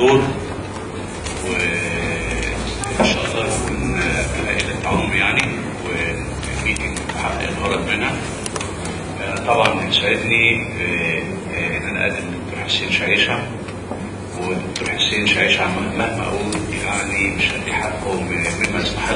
دكتور، وان شاء الله يكون عائله عمر يعني وميتنج تحقق الغرض منها. طبعا يسعدني ان انا اقدم الدكتور حسين شعيشه، والدكتور حسين شعيشه مهما اقول يعني مش هدي حقه مما يستحق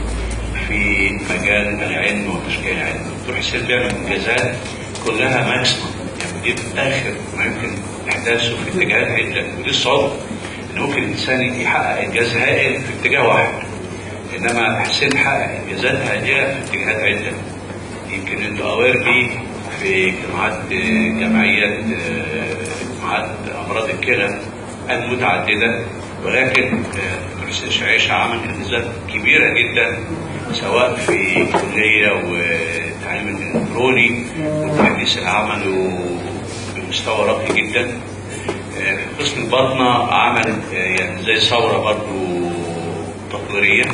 في مجال العلم وتشجيع العلم. الدكتور حسين بيعمل انجازات كلها ماكسيمم، يعني دي اخر ما يمكن احداثه في اتجاهات عده، ودي الصعوبه ان ممكن الانسان يحقق انجاز هائل في اتجاه واحد، انما حسين حقق انجازات هائله في اتجاهات عده. يمكن انتوا اوير بيه في جمعيات جماعات امراض الكلى المتعدده، ولكن الدكتور حسين شعيشه عمل انجازات كبيره جدا سواء في الكليه والتعليم الالكتروني والتحديث العمل بمستوى راقي جدا. في قسم الباطنه عمل يعني زي ثوره برضه تطويريه،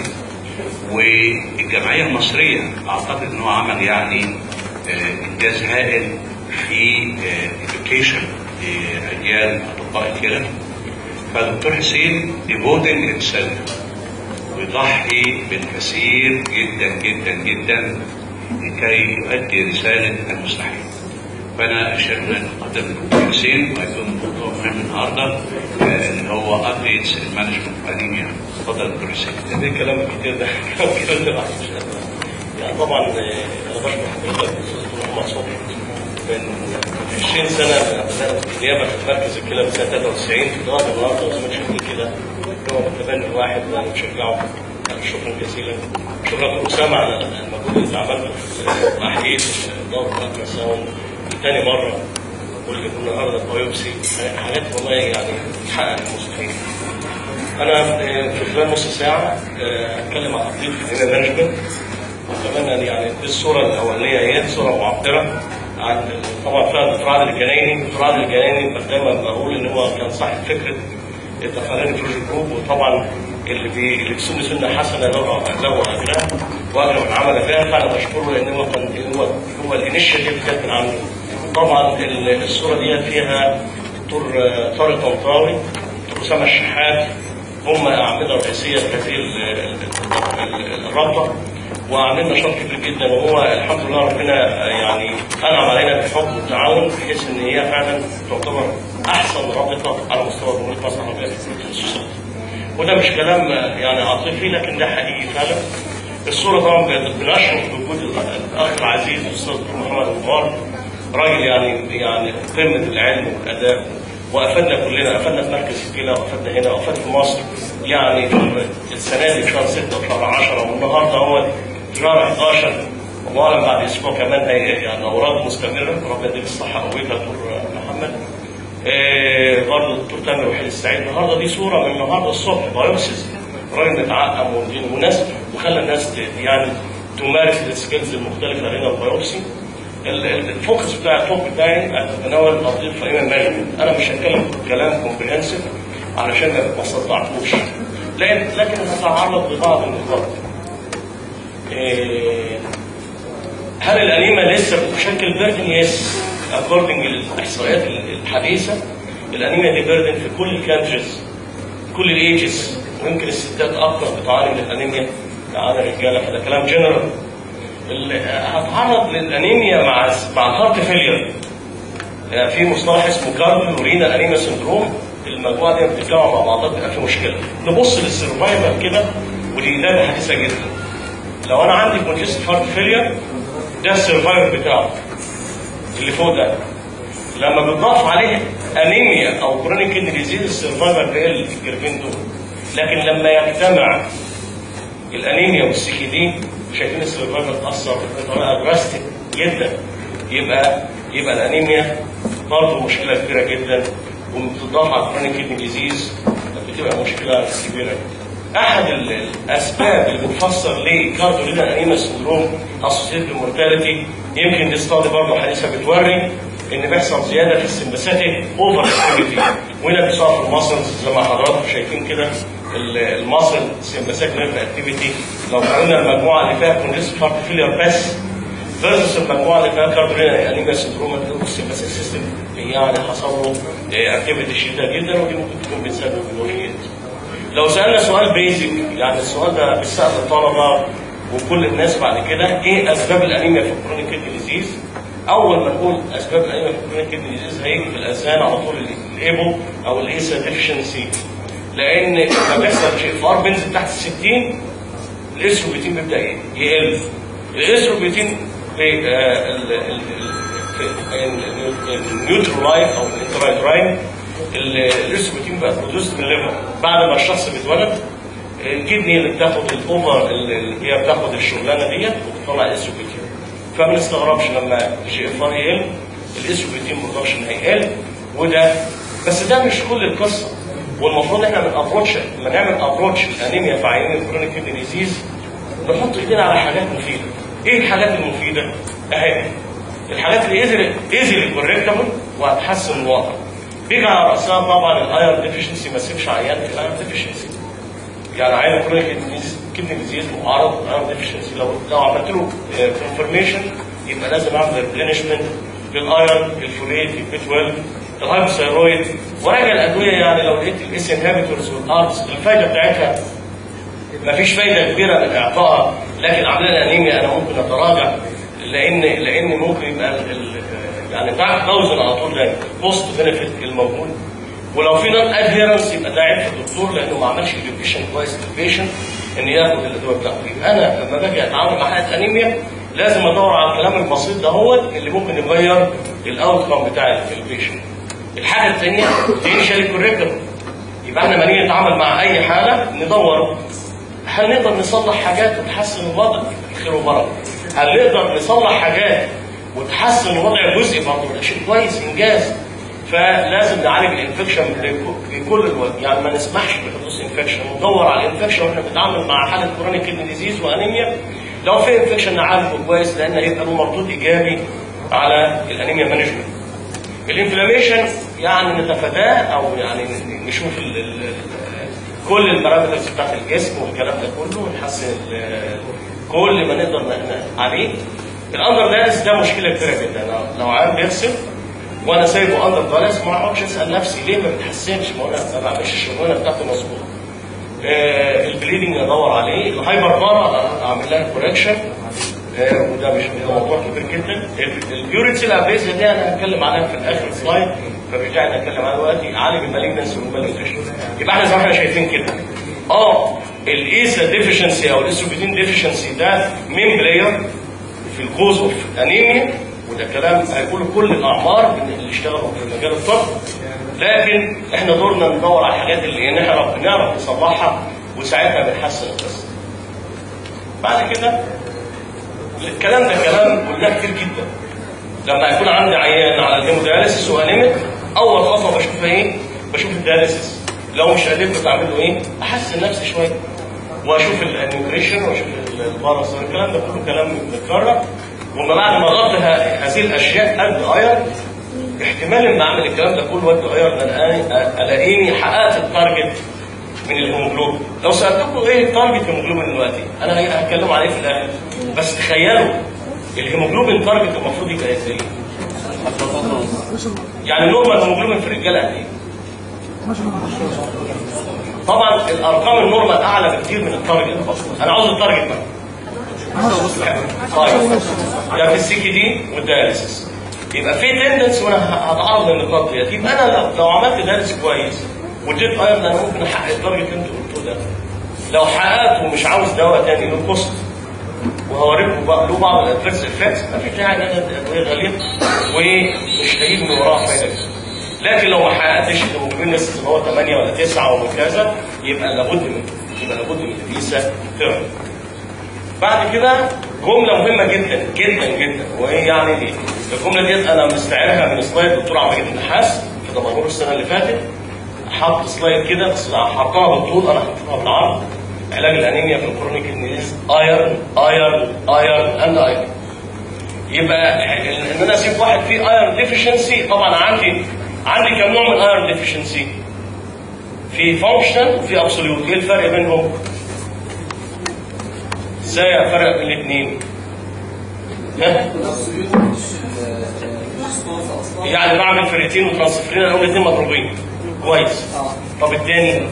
والجمعيه المصريه اعتقد ان هو عمل يعني انجاز هائل في education لاجيال اطباء الكلى. فالدكتور حسين devoting himself ويضحي بالكثير جدا جدا جدا لكي يؤدي رساله المستحيل. فانا اشهد ان قدم الدكتور حسين وهيكون موضوع مهم النهارده اللي هو ابديتس المانجمنت انيميا. اتفضل دكتور حسين. ده كلام كتير، ده كلام كتير يعني طبعا انا بشكر حضرتك استاذ محمد صبحي من 20 سنه بدات النيابه في مركز الكلى من سنه 93 في دار النهارده وزي ما شفت كده هو متبني الواحد وانا بشجعه. شكرا جزيلا. شكرا اسامه على المجهود اللي عملته مع حقيقه دار الالترا ساوند ثاني مره، واللي النهارده بايوبسي حاجات والله يعني تحقق المستحيل. انا في خلال نص ساعه هتكلم عن تطبيق المانجمنت، واتمنى يعني دي الصوره الاولانيه هي صوره معبره عن طبعا فيها الافراد الجنايني. الافراد الجنايني دايما بقول ان هو كان صاحب فكره الدخلاني بروجكت جروب، وطبعا اللي بيسن سنه حسنه له اجرها واجر من عمل فيها، فانا بشكره لان هو كان هو الانشيتيف كانت من عنده. طبعا الصوره دي فيها دكتور طارق طنطاوي، دكتور اسامه الشحات، هم اعمده رئيسيه في هذه الرابطه، وعملنا نشاط كبير جدا، وهو الحمد لله ربنا يعني انعم علينا بالحب والتعاون بحيث ان هي فعلا تعتبر احسن رابطه على مستوى جمهوريه مصر العربيه في الخصوصات. وده مش كلام يعني عاطفي لكن ده حقيقي فعلا. الصوره طبعا بنشرف بوجود الاخ العزيز الاستاذ محمد الغمار، راجل يعني قمه العلم والاداء، وافادنا كلنا، افادنا في مركز الكلى وافادنا هنا وافاد في مصر يعني في السنه دي في شهر 6 وشهر 10 والنهارده هو شهر 11 ومعلن بعد اسبوع كمان يعني اوراد مستمره. ربنا يديك الصحه قويك يا دكتور محمد. برضه الدكتور تامر وحيد السعيد. النهارده دي صوره من النهارده الصبح بايوبسيس، راجل متعقم وناس وخلى الناس يعني تمارس السكيلز المختلفه هنا البايوبسي. الفوكس بتاع التوب بتاعي اتناول قضيه فاينل مانجمنت. انا مش هتكلم كلام كومبريهنسيف علشان ما استطعتوش، لكن هتعرض لبعض النقاط. هل الانيميا لسه بتشكل بيردن؟ يس، اكوردنج للاحصائيات الحديثه الانيميا دي بيردن في كل الكانتريز، كل الايجز، ويمكن الستات اكثر بتعاني من الانيميا عن الرجاله، فده كلام جنرال. هتعرض للانيميا مع الهارت فيلير. في مصطلح اسمه كارديو رينال انيميا سندروم، المجموعه دي بتتجمع مع بعضها بتبقى في مشكله. نبص للسرفايفل كده، ودي داتا حديثه جدا. لو انا عندي كونجستيف هارت فيلير ده السرفايفل بتاعه اللي فوق ده، لما بتضاف عليه انيميا او كرونيك كيدني ديزيز السرفايفل بيقل في الجربين دول. لكن لما يجتمع الانيميا والسي دي شايفين السرفايفل اتاثر بطريقه دراستيك جدا. يبقى الانيميا برضه مشكله كبيره جدا، وبتضاف على كرونيك كيدني ديزيز بتبقى مشكله كبيره. احد الاسباب اللي بتفسر ليه كارديو رينال انيميا سندروم اسوسييتد بالمورتاليتي، يمكن دي ستادي برضه حديثه بتوري ان بيحصل زياده في السمباثيك اوفر اكتيفيتي، وهنا بيحصل في الماسلز زي ما حضراتكم شايفين كده الماسل سمباثيك نيرف اكتيفيتي. لو قلنا المجموعه اللي فيها كونجستيف هارت فيلير بس فيرسس المجموعه اللي فيها كاربرينال انيميا سندروم السيمباثيك سيستم يعني حصل له اكتيفيتي شديده جدا، ودي ممكن تكون بتسبب الوفيات. لو سالنا سؤال بيزك، يعني السؤال ده بيسال الطلبه وكل الناس بعد كده، ايه اسباب الانيميا في الكرونيك كيدني ديزيز؟ اول ما نقول اسباب الانيميا في الكرونيك كيدني ديزيز هيجي في الاذهان على طول الايبو او الايسا ديفشنسي، لان لما بيحصل شيء في بنزل تحت ال 60 الاستروبيتين بيبدا يقل. الاستروبيتين النيوترولايف او الانترايتراين، الاستروبيتين بقى برودوس من الليفر بعد ما الشخص بيتولد. الكدني اللي بتاخد الاوفر اللي هي بتاخد الشغلانه ديت وبتطلع الاستروبيتين، فما نستغربش لما الجي اف ار يقل الاستروبيتين برودكشن هيقل. وده بس ده مش كل القصه، والمفروض احنا لما نعمل ابروتش الانيميا في عيانين الكرونيك كيدني ديزيز نحط ايدينا على حاجات مفيده. ايه الحاجات المفيده؟ اهي الحاجات اللي ايزلي كوركتبل وهتحسن الوضع. بيجي على راسها طبعا الايرون ديفيشنسي، ما تسيبش عيان في الايرون ديفيشنسي. يعني عيان كرونيك كيدني ديزيز معرض للايرون ديفيشنسي، لو عملت له كونفرميشن يبقى لازم اعمل ريبلينشمنت للايرون، الفوليت، البي 12، الهايبوثايرويد، وراجع الادويه. يعني لو لقيت الاس انهبيتورز والاربس الفايده بتاعتها مفيش فايده كبيره من اعطائها، لكن عامله انيميا انا ممكن اتراجع، لان ممكن يبقى يعني توزن على طول ده بوست بنفيت الموجود. ولو في نون ادهيرنس يبقى ده عيب في الدكتور لانه ما عملش اديوكيشن كويس للبيشنت ان ياخد الادويه بتاعته. يبقى انا لما باجي اتعامل مع حاله انيميا لازم ادور على الكلام البسيط ده هو اللي ممكن يغير الاوت كوم بتاع البيشنت. الحاجه الثانيه تنشال كوريكتور. يبقى احنا لما نيجي نتعامل مع اي حاله ندور هل نقدر نصلح حاجات وتحسن الوضع؟ خير وبركه. هل نقدر نصلح حاجات وتحسن الوضع جزئي؟ برضه ده شيء كويس، انجاز. فلازم نعالج الانفكشن بكل الوقت، يعني ما نسمحش بحدوث انفكشن، ندور على الانفكشن واحنا بنتعامل مع حاله كرونيك كيدني ديزيز وانيميا. لو في انفكشن نعالجه كويس لان هيبقى له مردود ايجابي على الانيميا مانجمنت. الانفلاميشن يعني نتفاداه او يعني نشوف كل البارامترز بتاعت الجسم والكلام ده كله ونحسن كل ما نقدر عليه. الاندر دايلس ده مشكله كبيره جدا. لو عيان بيغسل وانا سايبه اندر دايلس ما اعرفش اسال نفسي ليه ما بتحسنش، ما انا ما بعملش الشغلانه بتاعته مظبوط. البليدنج ادور عليه، الهايبر بارا اعمل لها كوركشن، وده مش موضوع كبير جدا. البيوريتي ابيزيا دي انا هتكلم عليها في الاخر سلايد، فبرجع نتكلم عنها دلوقتي. عالج المالجنس والمالجنس. يبقى احنا زي ما احنا شايفين كده الايسا ديفيشنسي او الاستروبيتين ديفيشنسي ده مين بلاير في الكوز اوف انيميا، وده كلام هيقوله كل الاعمار اللي اشتغلوا في مجال الطب. لكن احنا دورنا ندور على الحاجات اللي نعرف نصلحها وساعتها بنحسن القصه. بعد كده الكلام ده كلام قلناه كتير جدا. لما يكون عندي عيان على الهيمودياليسيس وانيميك، اول خطوه بشوفها ايه؟ بشوف الدياليسيس. لو مش قادر بعمل له ايه؟ احسن نفسي شويه واشوف النيوتريشن واشوف البارس. الكلام ده كله كلام متكرر. وما بعد ما غطي هذه الاشياء قد ايرن، احتمال ان اعمل الكلام ده كله وقت ايرن الاقيني حققت التارجت من الهيموجلوبين. لو سالتكم ايه التارجت الهيموجلوبين دلوقتي؟ انا هتكلم عليه في الاخر. بس تخيلوا الهيموجلوبين تارجت المفروض يبقى ازاي؟ يعني نورمال الهيموجلوبين في الرجاله قد ايه؟ طبعا الارقام النورمال اعلى بكثير من التارجت. انا عاوز التارجت بقى. طيب ده في السي كي دي والدياليسيس. يبقى في تندنس وانا هتعرض للنقاط ديت. يبقى انا لو عملت دياليسيس كويس واديت ايرن انا ممكن احقق التارجت اللي انتوا قلتوه ده. لو حققته ومش عاوز دواء تاني له كوست، وهوريكم بقى له بعض الادفيرس افكتس، ما فيش داعي ان انا ادويه غاليه ومش هيجي من وراها فايده. لكن لو ما حققتش الهيموجلوبين اللي هو 8 ولا 9 وكذا يبقى لابد من الفيسا ثيرابي. بعد كده جمله مهمه جدا جدا جدا، وهي يعني ايه؟ الجمله ديت انا مستعيرها من سلايد الدكتور عبد المجيد النحاس في دمنهور السنه اللي فاتت. حط سلايد كده بس حطها بالطول، انا حطيتها بالعرض. علاج الانيميا في الكرونيك ديزيز ايرن ايرن ايرن اند ايرن. يبقى ان انا اسيب واحد فيه ايرن ديفيشنسي، طبعا عندي كم نوع من ايرن ديفيشنسي؟ في فانكشنال وفي ابسوليوت. ايه الفرق بينهم؟ ازاي افرق بين الاثنين؟ يعني بعمل فرقتين وترانسفيرين الاول الاثنين مضروبين كويس. طب الثاني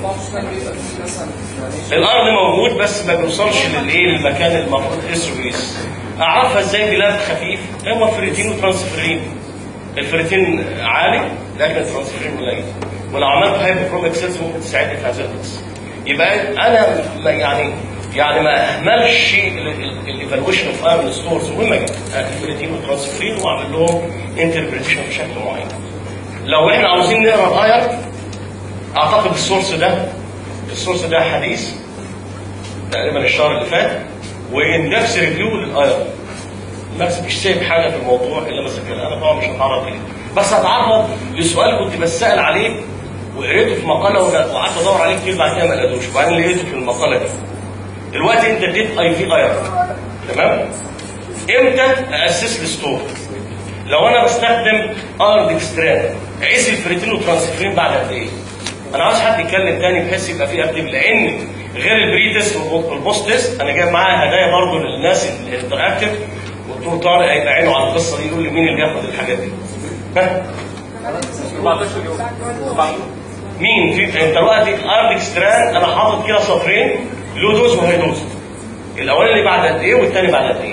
الارض موجود بس ما بيوصلش للمكان المفروض اس ويس. اعرفها ازاي بلاب خفيف؟ هو فرقتين وترانسفيرين. الفرقتين عالي لكن الترانسفيرين قليل. ولو عملت هايبوكروميك سيلز ممكن تساعدني في هذا القصه. يبقى انا يعني ما اهملش الايفالويشن اوف ايرون ستورز، مهمه جدا الفرقتين والترانسفيرين واعمل لهم انتربريتيشن بشكل معين. لو احنا عاوزين نقرا الايرون اعتقد السورس ده حديث تقريبا الشهر اللي فات، واندكس ريفيو للايرون. نفسي مش سايب حاجه في الموضوع الا بس كده. انا طبعا مش هتعرض اليه، بس هتعرض لسؤال كنت بسال عليه وقريته في مقاله وقعدت ادور عليه كتير، بعد كده ما لقيتوش، وبعدين لقيته في المقاله دي. دلوقتي انت اديت اي في ايرون، تمام؟ امتى اسس الستور؟ لو انا بستخدم ايرون ديكستران اقيس الفريتين وترانسفيرين بعد قد ايه؟ انا عاوز حد يتكلم تاني بحيث يبقى فيه اكتيف، لان غير البري تيست والبوست تيست انا جايب معايا هدايا برضه للناس الانتراكتيف، والدكتور طارق هيبقى عينه على القصه دي يقول لي مين اللي بياخد الحاجات دي. ها؟ 14 يوم. مين في انت دلوقتي الايرون ديكستران انا حاطط كده سطرين لو دوز وهاي دوز. الاولاني بعد قد ايه والثاني بعد قد ايه؟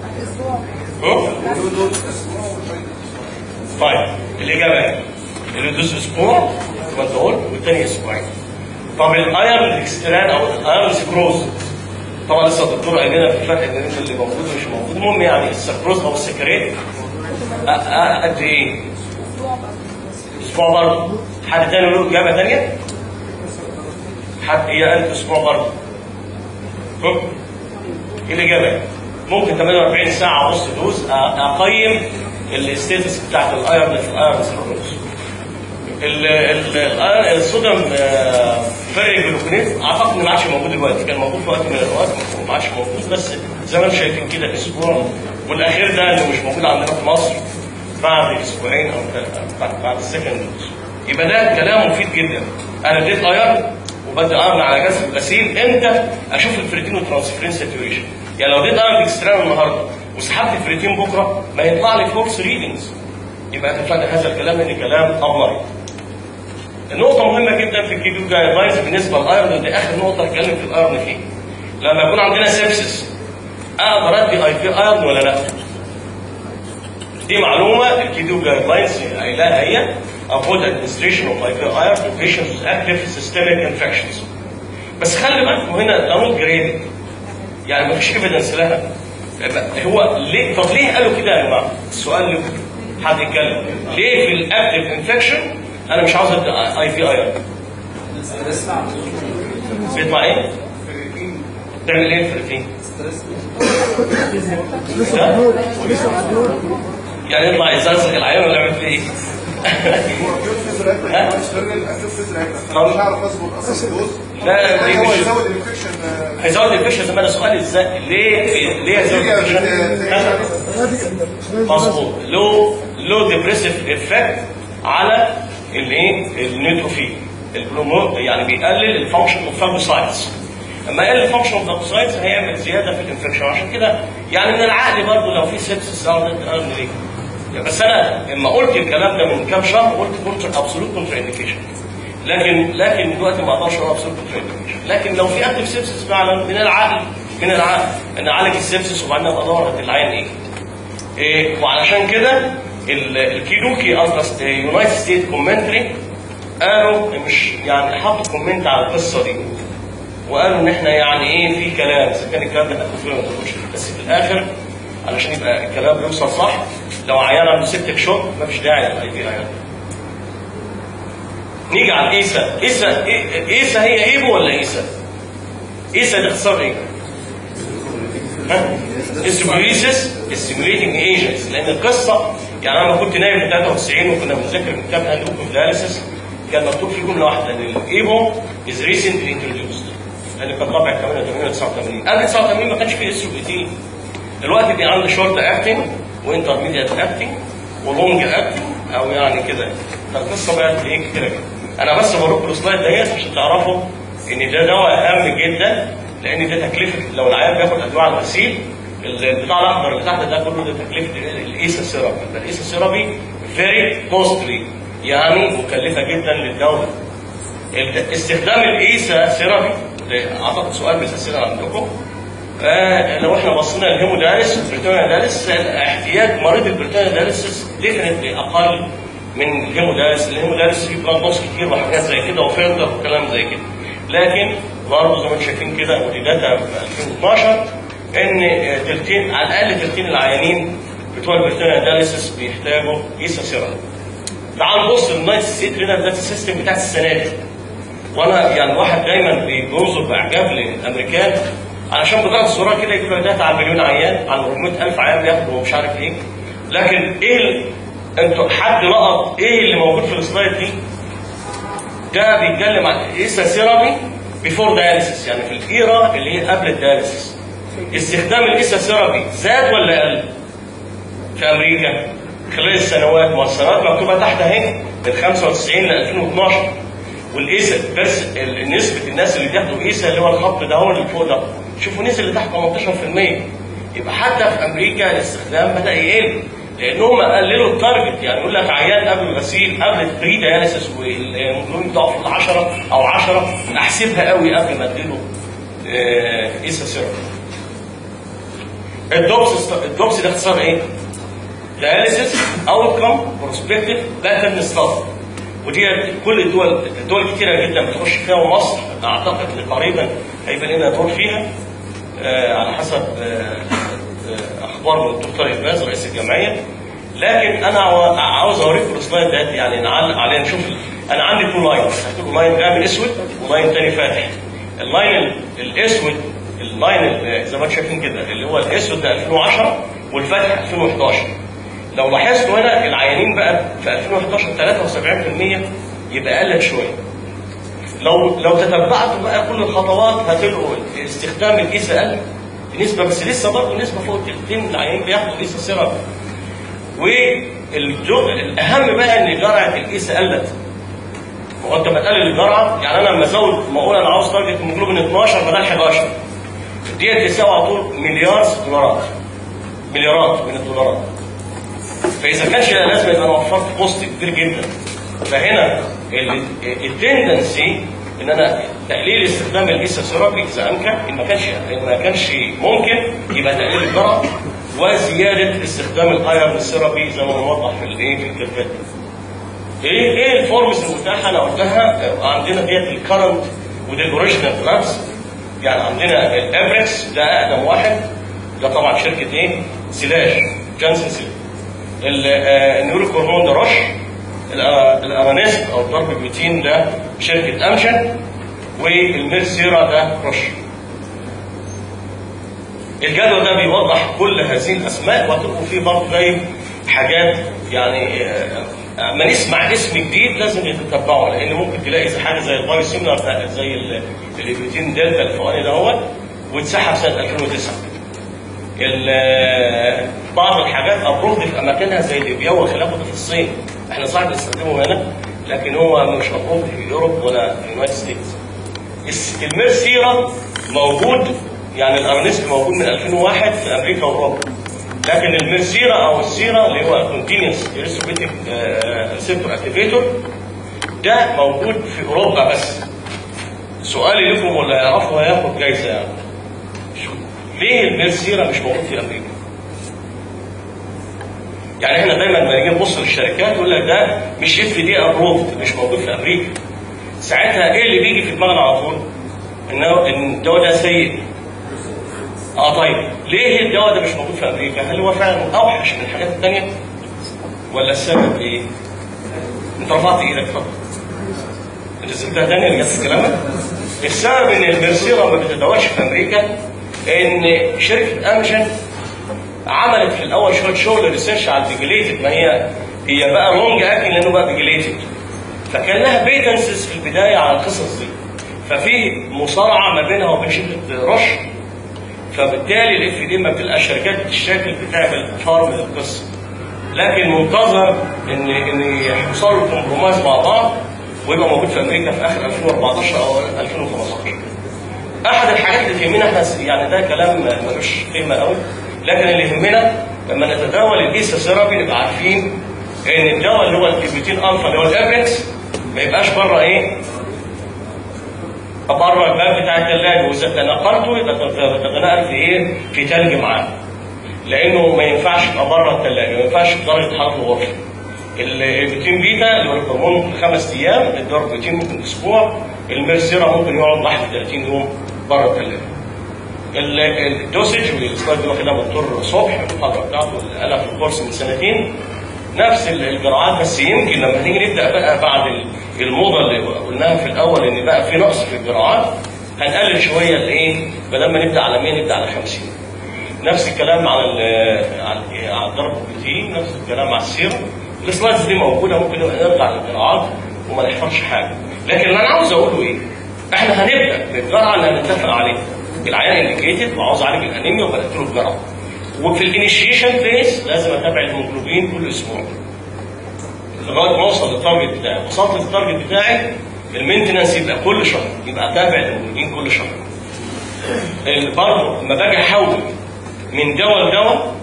طيب الاجابه ايه؟ اللي دوز اسبوع كما تقول والثاني اسبوعين. طب الايرون ديكستران او الايرون سكروز، طبعا لسه الدكتور قال لنا الفرق بين اللي موجود ومش موجود. المهم يعني السكروز او السكريت قد ايه؟ اسبوع برضه. حد تاني له اجابه ثانيه؟ حد هي قالت اسبوع برضه. ايه الاجابه؟ ممكن 48 ساعه ونص دوز اقيم الستاتس بتاعت الايرون في الايرون سكروز. الصوديوم فرق جلوكونيت اعتقد ان ما عادش موجود دلوقتي، كان موجود في وقت من الاوقات ما عادش موجود، بس زي ما انتم شايفين كده اسبوع، والاخير ده اللي مش موجود عندنا في مصر بعد اسبوعين او بعد السكند دوز. يبقى ده كلام مفيد جدا. انا اديت ايرون وبدي ايرون على جسم الغسيل، امتى اشوف الفريتين والترانسفيرين ساتوريشن؟ يعني لو اديت ايرون ديكستران النهارده وسحبت الفريتين بكره ما يطلع لي فولس ريدنجز، يبقى اتفقنا هذا الكلام ان كلام ابلي. النقطة مهمة جدا في الكيدو جايد لاينز بالنسبة للايرون، دي آخر نقطة اتكلم في الايرون فيه. لما يكون عندنا سيبسس أقدر أدي أي في ايرون ولا لا؟ دي معلومة الكيدو جايد لاينز قايلاها هي avoid administration of IV iron to patients with active systemic infections. بس خلي بالكم هنا ده نوت جريد، يعني ما فيش ايفيدنس لها. هو ليه؟ طب ليه قالوا كده يا جماعة؟ السؤال اللي حد يتكلم ليه في الاكتف انفكشن انا مش عاوز اي في ايرون؟ بيطلع ايه؟ تعمل ايه الفريتين؟ يعني يطلع يزلزل العيان ولا يعمل فيه ايه؟ لا هيزود الانفكشن. زي ما انا سؤالي ازاي ليه هيزود الانفكشن؟ مظبوط. لو ديبريسيف افكت على الايه؟ النيوتروفيل يعني بيقلل الفانكشن اوف فاجوسايتس. اما يقلل الفانكشن اوف فاجوسايتس هيعمل زياده في الانفكشن. عشان كده يعني من العقل برضه لو في سيبسس اعمل ايه؟ بس انا لما قلت الكلام ده من كام شهر قلت كونتر ابسولوت كونتر انديكيشن، لكن دلوقتي ما اقدرش اقول ابسولوت كونتر انديكيشن. لكن لو في اكتف سيبسس فعلا من العقل ان اعالج السيبسس وبعدين ابقى ادور العين ايه؟ وعلشان كده الكيدوكي يونايتد ستيت كومنتري قالوا مش يعني حطوا كومنت على القصه دي وقالوا ان احنا يعني ايه في كلام، اذا كان الكلام ده هتقول فيه ما تقولش، بس في الاخر علشان يبقى الكلام يوصل صح لو عيان عنده سيبتك شوك مفيش داعي للاي في عيان. نيجي على الايسا. ايسا هي ايبو ولا ايسا؟ ايسا ده اختصار ايه؟ ستيموليتنج ايجنتس. لان القصه يعني انا كنت نايم في 93 وكنا بنذاكر كتاب هاند بوك اوف داياليسيس كان مكتوب فيه جمله واحده ان الايبو از ريسنتلي انتروديوسد، لان كان طابع 88 و 89. قبل 89 ما كانش فيه اس او تي. دلوقتي دي عنده شورت اكتنج وانترميديت اكتنج ولونج اكتنج او يعني كده. فالقصه بقت ايه كتير كده. انا بس بروح السلايد ديت عشان تعرفوا ان ده دواء هام جدا، لان ده تكلفه لو العيان بياخد ادويه على الغسيل البتاع الاخضر اللي تحت ده كله ده تكلفه الايسا سيرابي. الايسا سيرابي فيري كوستلي، يعني مكلفه جدا للدوله. استخدام الايسا سيرابي اعتقد سؤال بيسال عندكم. لو احنا بصينا للهيمودايليس والبريتونيال دايليس، احتياج مريض البريتونيال دايليس ديفنتلي اقل من الهيمودايليس. الهيمودايليس فيه بلاد لوس كتير وحاجات زي كده وفلتر وكلام زي كده، لكن برضه زي ما انتم شايفين كده ودي داتا في 2012 ان تلتين على الاقل تلتين العيانين بتوع البريتونيال دايليسيس بيحتاجوا ايسا سيرابي. تعال نبص للنايت ستيت رينال داتا سيستم بتاعت السنه دي. وانا يعني الواحد دايما بينظر باعجاب للامريكان علشان بطاقه الصوره كده يجيب لك داتا على مليون عيان، على 400,000 عيان بياخدوا ومش عارف ايه. لكن ايه انتوا حد لقط ايه اللي موجود في السلايد دي؟ ده بيتكلم عن ايسا سيرابي بيفور داياليسيس، يعني في الايرا اللي هي قبل الداياليسيس. استخدام الايسا سيرابي زاد ولا قل؟ في امريكا خلال السنوات، ما السنوات مكتوبه تحت اهي من 95 ل 2012. والايسا بس نسبه الناس اللي بياخدوا ايسا اللي هو الخط ده هو اللي فوق ده، شوفوا نزل لتحت 18%. يبقى حتى في امريكا الاستخدام بدا يقل لانهم قللوا التارجت، يعني يقول لك عيان قبل الغسيل قبل البري داياليسيس والهيموجلوبين بتاعه في 10 او 10 احسبها قوي قبل ما اديله ايسا سيرابي. الدوبس ده اختصار ايه؟ داياليسيس اوتكم بروسبكتيف باترن ستادي. ودي كل الدول كتيره جدا بتخش فيها، ومصر اعتقد قريبا هيبقى لنا دور فيها على حسب اخبار من الدكتور إباز رئيس الجمعيه. لكن انا عاوز اوريكم السلايد ده، يعني نعلق عليه نشوف. انا عندي تو لاينز، هتبقوا لاين غامق اسود ولاين تاني فاتح. اللاين الاسود اللاين زي ما انتم شايفين كده اللي هو الاسود ده 2010 والفاتح 2011. لو لاحظتوا هنا العيانين بقى في 2011 73%، يبقى قلت شويه. لو تتبعتوا بقى كل الخطوات هتلقوا استخدام الايسا قل نسبه، بس لسه برضه نسبه فوق التلتين من العيانين بياخدوا الايسا سيرابي. والاهم بقى ان جرعه الايسا قلت. هو انت بتقلل الجرعه، يعني انا لما ازود ما اقول انا عاوز تارجت هيموجلوبين 12 بدل 11 ديت تساوي على طول مليارات من الدولارات. فاذا كانش لازم يبقى انا وفرت كوست كبير جدا. فهنا التندنسي ان انا تقليل استخدام الايسا سيرابي اذا امكن، ان ما كانش ممكن يبقى تقليل الجرعه وزياده استخدام الايرون سيرابي زي ما موضح في الكيرفات. ايه الفورمز المتاحه؟ انا قلتها عندنا ديت الكرنت ودي الاوريجينال دراجز. يعني عندنا الابريكس ده اقدم واحد، ده طبعا شركه ايه؟ سلاش جانسن سيل. النيوريك هرمون ده روش. الارانيست او الضرب بيوتين ده شركه امشن. والميرسيرا ده روش. الجدول ده بيوضح كل هذه الاسماء، وهتبقوا فيه برضه زي حاجات يعني ما نسمع اسم جديد لازم يتتبعه، لان ممكن تلاقي حاجه زي البايو سيميلر زي البيوتين دلتا الفوقاني دوت واتسحب سنه 2009. بعض الحاجات ابروفد في اماكنها زي ليبيا وخلافه في الصين، احنا صعب نستخدمه هنا، لكن هو مش ابروفد في اوروبا ولا في اليونايتد ستيتس. الميرسيرا موجود، يعني الارنست موجود من 2001 في امريكا واوروبا، لكن الميرسيرا او السيرا اللي هو كونتينيوس ريسبيتيف ريسبتور اكتيفيتور ده موجود في اوروبا بس. سؤالي لكم واللي هيعرفه هياخد جايزه. يعني ليه الميرسيرا مش موجود في امريكا؟ يعني احنا دايما لما نيجي نبص للشركات يقول لك ده مش اف دي ابروفد، مش موجود في امريكا. ساعتها ايه اللي بيجي في دماغنا على طول؟ ان الدواء ده سيء. طيب ليه الدواء ده مش موجود في امريكا؟ هل هو فعلا اوحش من الحاجات الثانيه؟ ولا السبب ايه؟ انت رفعت ايدك، اتفضل. انت سبتها ثانيه اللي جت كلامك؟ السبب ان الميرسيرا ما بتتداولش في امريكا ان شركه امجن عملت في الاول شويه شغل ريسيرش على الفيجيليتد، ما هي بقى لونج اكل لانه بقى فيجيليتد، فكان لها بيتنسز في البدايه على القصص دي، ففي مصارعه ما بينها وبين شركه رش، فبالتالي الاف دي ما بتبقاش شركات بالشكل بتعمل فارم للقصه، لكن منتظر ان يحصلوا كومبرومايز مع بعض ويبقى موجود في امريكا في اخر 2014 او 2015. احد الحاجات اللي تهمنا احنا، يعني ده كلام ملوش قيمه قوي، لكن اللي يهمنا لما نتداول الايسا ثيرابي نبقى عارفين ان الدواء اللي هو البيبيتين الفا اللي هو الابريكس ما يبقاش بره ايه؟ بره الباب بتاع الثلاجه، واذا تنقلته يبقى تتنقل في ايه؟ في ثلج معاه. لانه ما ينفعش يبقى بره الثلاجه، ما ينفعش درجه حراره الغرفه. البيبيتين بيتا اللي هو الهرمون 5 ايام، الدور بيبيتين ممكن اسبوع، الميرسيرا ممكن يقعد 31 يوم بره الثلاجه. الدوسج والسلايد اللي واخدها دكتور صبح المحاضره بتاعته اللي قالها في الكورس من سنتين نفس الجرعات، بس يمكن لما نيجي نبدا بقى بعد الموضه اللي قلناها في الاول ان بقى في نقص في الجرعات هنقلل شويه الايه؟ بدل ما نبدا على 100 نبدا على 50. نفس الكلام على الضرب البروتين، نفس الكلام على السيرم. السلايدز دي موجوده، ممكن نرجع للجرعات وما نحفظش حاجه. لكن اللي انا عاوز اقوله ايه؟ احنا هنبدا بالجرعه اللي هنتفق عليها. العيان انديكيتد وعاوز اعالج الانيميا وبدات له الجرعه. وفي الانيشيشن فيز لازم اتابع الهيموجلوبين كل اسبوع لغايه ما اوصل للتارجت بتاعي. وصلت للتارجت بتاعي المينتنس يبقى كل شهر، يبقى اتابع الهيموجلوبين كل شهر. برضه لما باجي احول من دواء لدواء،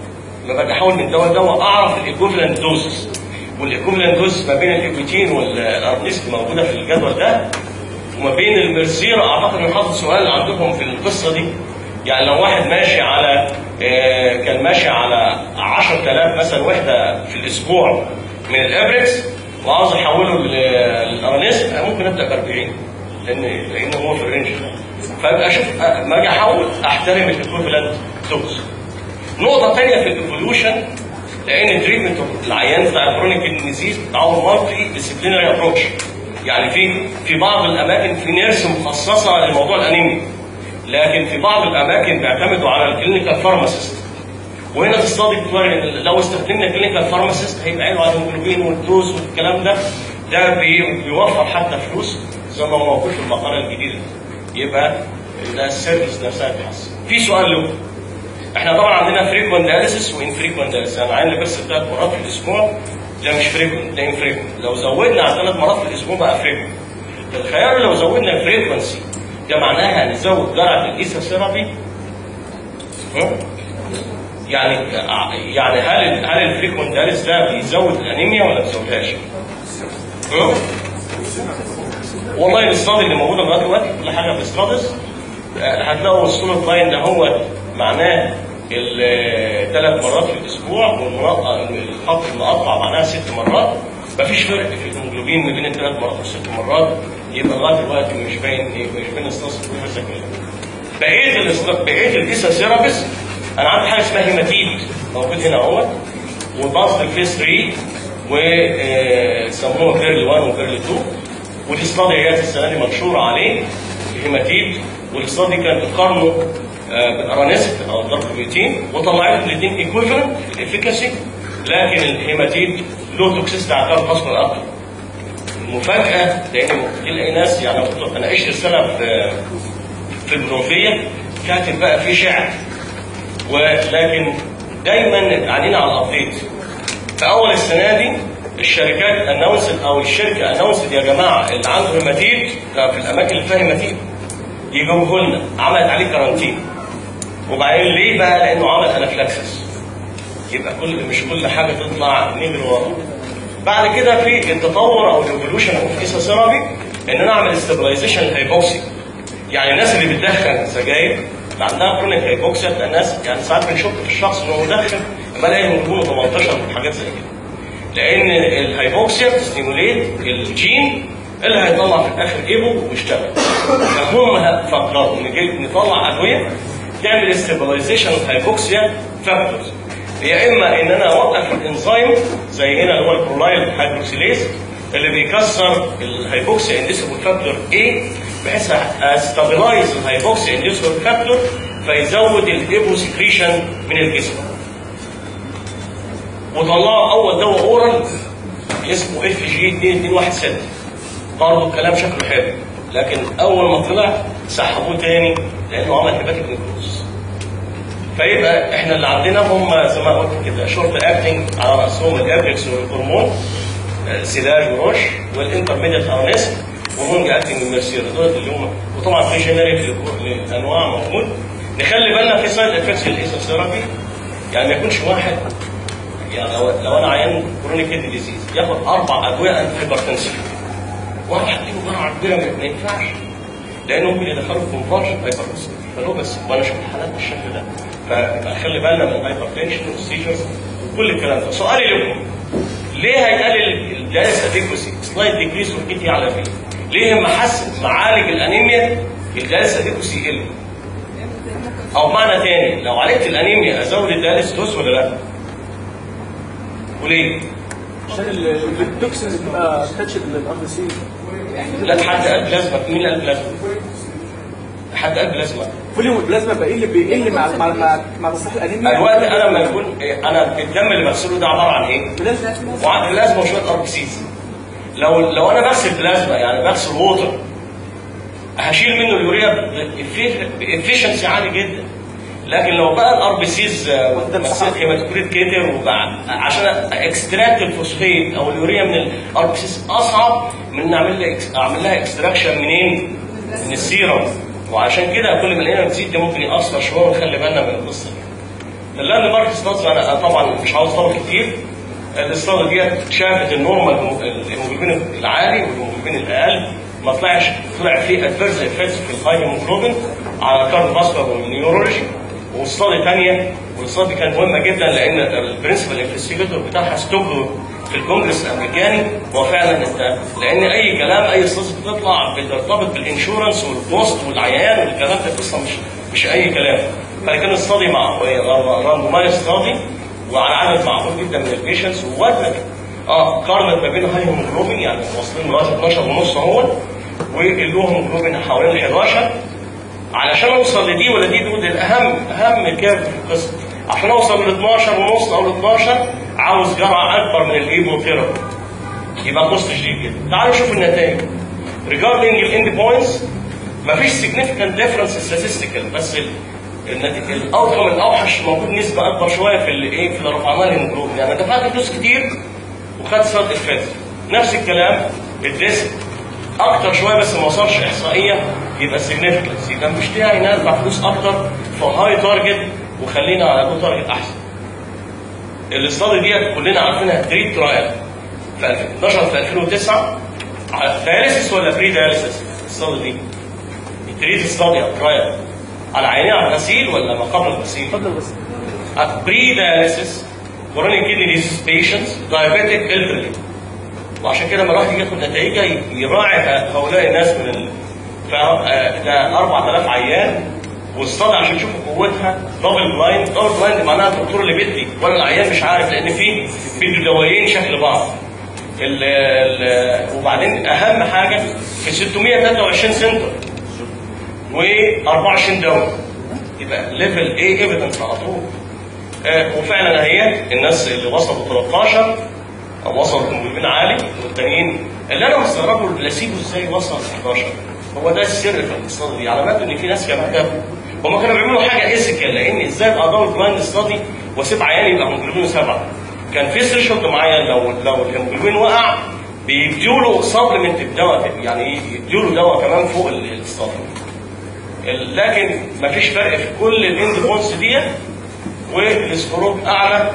اعرف الايكوفلنت دوزز، والايكوفلنت دوز ما بين الايكوتين والارنيست موجوده في الجدول ده، وما بين الميرسيرا. اعتقد ان حاطط سؤال عندكم في القصه دي. يعني لو واحد ماشي على كان ماشي على 10,000 مثلا وحده في الاسبوع من الابريكس وعاوز احوله للارنيست، ممكن ابدا ب 40 لان هو في الرينج ده. فابقى اشوف ما اجي احول احترم الايكوفلنت دوز. نقطه ثانيه في الايفولوشن، لان التريتمنت العيان بتاع الكرونيك كيدني ديزيز بتاعه مالتي ديسيبلينري ابروتش. يعني في بعض الاماكن في نيرس مخصصه لموضوع الانيميا، لكن في بعض الاماكن بيعتمدوا على الكلينيكال فارماسيست. وهنا في الصادق لو استخدمنا الكلينيكال فارماسيست هيبقى عينه على الهيموجلوبين والدوز والكلام ده بيوفر حتى فلوس زي ما هو موجود في المقاله الجديده. يبقى ده السيرفيس نفسها تحسن. في سؤال له، احنا طبعا عندنا فريكوينت دياليسيس وانفريكوينت دياليسيس. يعني عين بس 3 مرات في الاسبوع ده مش فريكوينت، ده انفريكوينت. لو زودنا على 3 مرات في الاسبوع بقى فريكوينت. الخيار لو زودنا الفريكونسي ده معناها هنزود جرعه الايسا ثيرابي. يعني هل الفريكوينت دياليسيس ده بيزود الانيميا ولا ما بيزودهاش؟ والله الاستراتيجي اللي موجوده لغايه دلوقتي كل حاجه في استراتيجي. هتلاقوا السوليد لاين ده هو معناه 3 مرات في الاسبوع، والخط المقطع معناها 6 مرات. مفيش فرق في الهيموجلوبين ما بين 3 مرات و6 مرات. يبقى لغايه دلوقتي مش باين استاذ بروفيسور بقيه الايسا ثيرابيز. انا عندي حاجه اسمها هيماتيد موجود هنا اهوت، وباص الفيس 3 وسموها كيرل 1 وكيرل 2. ودي استاديات السنه دي منشوره عليه الهيماتيد. والاستادي كان بتقارنه بالارانيست او الداركوبيتين، وطلعت الاثنين ايكويفالنت في الافيكاسي، لكن الهيماتيد له توكسيستي على الكارب اصلا اكتر. المفاجاه لان تلاقي ناس، يعني انا عشت السنه في البروفيه كاتب بقى في شعر، ولكن دايما قاعدين على الابديت. في اول السنه دي الشركات انونسد او الشركه انونسد يا جماعه اللي عنده هيماتيد في الاماكن اللي فيها هيماتيد يجيبوه لنا، عملت عليه كارانتين. وبعدين ليه بقى؟ لانه عمل انافلاكسس. يبقى مش كل حاجه تطلع نجري وراه. بعد كده في التطور او الايفولوشن اوف ايسا ثيرابي ان انا اعمل استابلايزيشن للهايبوكسي. يعني الناس اللي بتدخن سجاير اللي عندها كرونيك هايبوكسيا بتبقى الناس، يعني ساعات بنشك في الشخص انه مدخن اما الاقي هرمون 18 وحاجات زي كده. لان الهايبوكسيا بتستيموليت الجين اللي هيطلع في الاخر ايبو ويشتغل. فهم فكروا ان نطلع ادويه تعمل استابلايزيشن اوف هايبوكسيا فاكتورز، يا اما ان انا اوقف الانزيم زي هنا اللي هو البرولايل هيدروكسيليز اللي بيكسر الهايبوكسيا انديسبل فاكتور A بحيث استابلايز الهايبوكسيا انديسبل فاكتور فيزود الايبو سكريشن من الجسم. وطلعوا اول دواء اورال اسمه FG-2216. برضه الكلام شكله حلو، لكن اول ما طلع سحبوه تاني لانه عمل هيباتيك نيكروز. فيبقى احنا اللي عندنا هم زي ما قلت كده شورت اكتنج على راسهم الابريكس والهرمون سيلاج وروش، والانترميديت ارنست وهونج اكتنج الميرسير. دول اللي هم، وطبعا في جينيريك للانواع موجود. نخلي بالنا في سايد افكتس للايسا ثيرابي يعني ما يكونش واحد، يعني لو انا عيان كرونيك كيدني ديزيز ياخد 4 ادويه انتي هايبرتنسيف، واحد هديله جرعه كبيره ما ينفعش، لانه ممكن يدخله في كونفرجن هايبرتنسيف. فلو بس وانا شفت حالات بالشكل ده، فيبقى خلي بالنا من الهايبرتنشن والسيجرز وكل الكلام ده. سؤالي لكم، ليه هيقلل الدايلس اديكوسي سلايد ديكريس والكي تي على بي؟ ليه لما حسن معالج الانيميا الدايلس اديكوسي يقل؟ او بمعنى تاني، لو عالجت الانيميا ازود الدايلس دوز ولا لا؟ وليه؟ عشان التوكسين بتبقى تاتش الار بي سي. لا، حد قال بلازما. مين اللي قال بلازما؟ حد قال بلازما. فوليوم البلازما بيقل مع تصحيح الانيميا. الوقت انا لما يكون انا الدم اللي بغسله ده عباره عن ايه؟ بلازما وشويه ار بي سيز. لو انا بغسل بلازما يعني بغسل ووتر، هشيل منه اليوريا بافشنسي عالي جدا. لكن لو بقى الار بي سيز مسيت هيماتوكريت كتر، عشان اكستراكت الفوسفيت او اليوريا من الار بي سيز اصعب من ان اعمل لها اكستراكشن منين؟ من السيرم. وعشان كده كل ما الانيميا بتزيد ده ممكن ياثر شويه، ونخلي بالنا من القصه دي. اللاند مارك ستادز انا طبعا مش عاوز اطول كتير. الاستادي ديت شافت النورمال الهيموجلوبين العالي والهيموجلوبين الاقل ما طلع فيه ادفيرس افكتس في الهاي هيموجلوبين على الكارديوفاسكولار والنيورولوجي. واستادي ثانيه، والاستادي كانت مهمه جدا لان البرنسبل انفستيجيتور بتاعها ستوكهولم في الكونجرس الامريكاني. هو فعلا انت لان اي كلام اي استادي بتطلع بترتبط بالانشورنس والكوست والعيان والكلام ده قصه مش اي كلام. فكان استادي مع راندومايز استادي وعلى عدد معقول جدا من البيشنتس، ووزنت قارنت ما بين هاي هيموجلوبين يعني واصلين لغايه 12.5 اهو، واللو هيموجلوبين حوالي 11. علشان اوصل لدي ولا دي دول اهم كيرف في القصه. عشان اوصل ل 12.5 او ل 12 عاوز جرعه اكبر من الايبوثيرابي، يبقى كوست شديد جدا. تعالوا نشوف النتائج. ريجاردنج الاند بوينتس مفيش سيجنفيكانت ديفرنس ستاتستيكال، بس الاوتكم الاوحش موجود نسبه اكبر شويه في اللي في اللي رفعناه الهيموجلوبين. يعني دفعت فلوس كتير وخدت سايد افكت. نفس الكلام الريسك اكتر شويه بس ما وصلش احصائيه يبقى سيجنفيكانس، يبقى مشتهي ندفع فلوس اكتر في هاي تارجت وخلينا على لو تارجت احسن. الاستادي ديت كلنا عارفينها تريد ترايل في 2012 في 2009 على داياليسيس ولا بري داياليسيس؟ الاستادي دي التريد ستادي او ترايل على عينين على الغسيل ولا ما قبل الغسيل؟ قبل الغسيل. بري داياليسيس كرونيك كيدني ديزيز بيشنتس دايابيتيك الدرلي. وعشان كده لما الواحد ياخد نتائجها يراعي هؤلاء الناس من ده 4000 عيان، والصدى عشان تشوفوا قوتها دبل بلايند. دبل بلايند معناها الدكتور اللي بيدي ولا العيان مش عارف، لان في بيدوا دوايين شكل بعض. وبعدين اهم حاجه في 623 سنتر و24 دواء، يبقى ليفل ايه ايفيدنس على طول. وفعلا اهي الناس اللي وصلوا 13 او وصلوا هيموجلوبين عالي، والتانيين اللي انا مستغربه البلاسيبو ازاي وصل 11. هو ده السر في الاقتصاد دي، علامات ان في ناس كمان جابوا. هم كانوا بيعملوا حاجه ايثيكال، لان ازاي ابقى دبل بلايند ستادي واسيب عيان يبقى هيموجلوبين 7. كان في ثريشولد معين لو الهيموجلوبين وقع بيدوا له سبلمنت بدواء، يعني يدوا له دواء كمان فوق الاستادي. لكن مفيش فرق في كل الاند بونس ديت، والاستروك اعلى